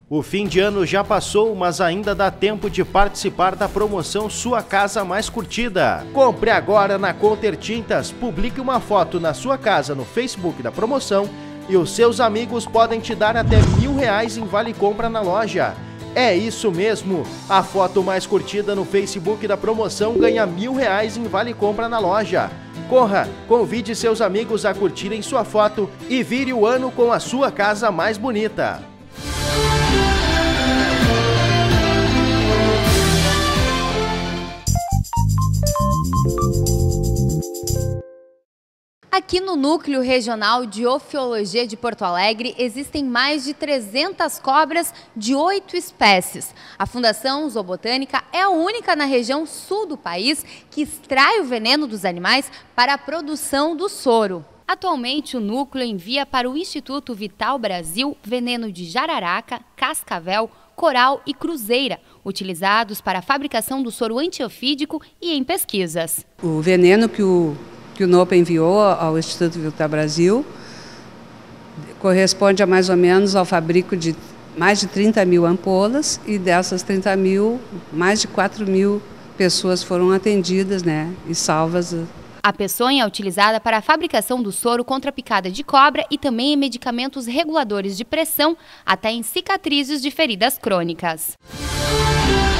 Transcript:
O fim de ano já passou, mas ainda dá tempo de participar da promoção Sua Casa Mais Curtida. Compre agora na Conter Tintas, publique uma foto na sua casa no Facebook da promoção e os seus amigos podem te dar até R$1.000 em vale compra na loja. É isso mesmo, a foto mais curtida no Facebook da promoção ganha R$1.000 em vale compra na loja. Corra, convide seus amigos a curtirem sua foto e vire o ano com a sua casa mais bonita. Aqui no Núcleo Regional de Ofiologia de Porto Alegre existem mais de 300 cobras de 8 espécies. A Fundação Zoobotânica é a única na região sul do país que extrai o veneno dos animais para a produção do soro. Atualmente, o núcleo envia para o Instituto Vital Brasil veneno de jararaca, cascavel, coral e cruzeira, utilizados para a fabricação do soro antiofídico e em pesquisas. O veneno que o NOPA enviou ao Instituto Vital Brasil corresponde a mais ou menos ao fabrico de mais de 30.000 ampolas, e dessas 30.000, mais de 4.000 pessoas foram atendidas, e salvas. A peçonha é utilizada para a fabricação do soro contra a picada de cobra e também em medicamentos reguladores de pressão, até em cicatrizes de feridas crônicas.